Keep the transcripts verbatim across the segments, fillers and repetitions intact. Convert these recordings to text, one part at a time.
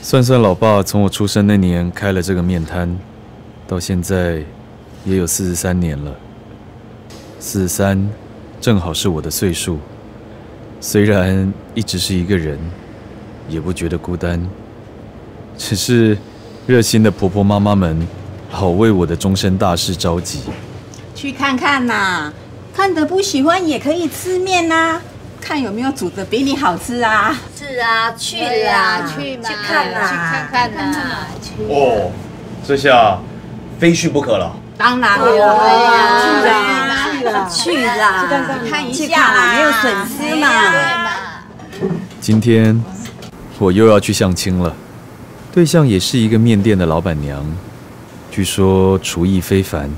算算老爸从我出生那年开了这个面摊，到现在也有四十三年了。四十三，正好是我的岁数。虽然一直是一个人，也不觉得孤单，只是热心的婆婆妈妈们老为我的终身大事着急。 去看看呐，看得不喜欢也可以吃面呐。 看有没有煮的比你好吃啊！ 是啊，去啦， 去嘛， 去看啦， 去看看啦，去。 哦，这下非去不可了。 当然对呀， 去啦， 去啦，去啦， 看一下啦，没有损失嘛。 对嘛。 今天我又要去相亲了，对象也是一个面店的老板娘，据说厨艺非凡。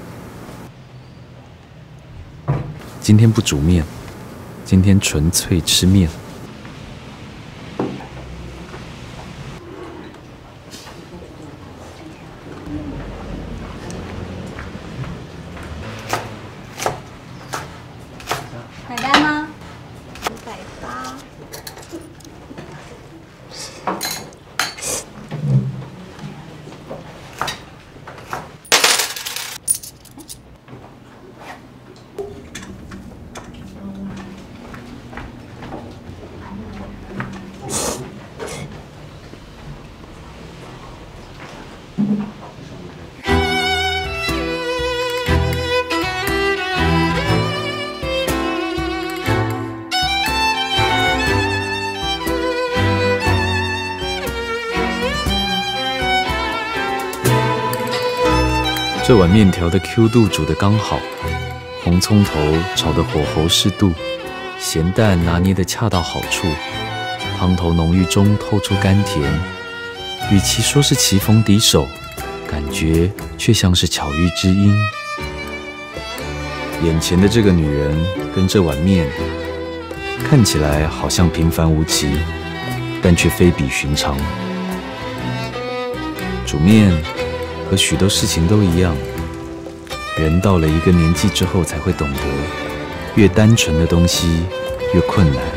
今天不煮面。 今天纯粹吃面。 买单吗？ 五百八。 这碗面条的 Q 度煮得刚好，红葱头炒得火候适度，咸淡拿捏得恰到好处，汤头浓郁中透出甘甜。与其说是棋逢敌手，感觉却像是巧遇知音。眼前的这个女人跟这碗面，看起来好像平凡无奇，但却非比寻常。煮面。 和许多事情都一样，人到了一个年纪之后才会懂得，越单纯的东西越困难。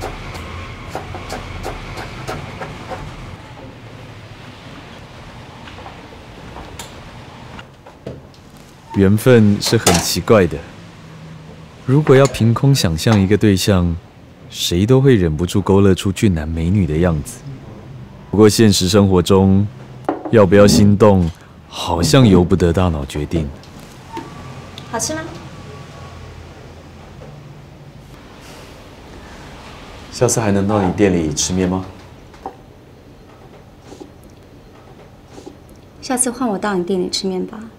缘分是很奇怪的，如果要凭空想象一个对象，谁都会忍不住勾勒出俊男美女的样子。不过现实生活中，要不要心动？ 好像由不得大脑决定。 好吃吗？ 下次还能到你店里吃面吗？ 下次换我到你店里吃面吧。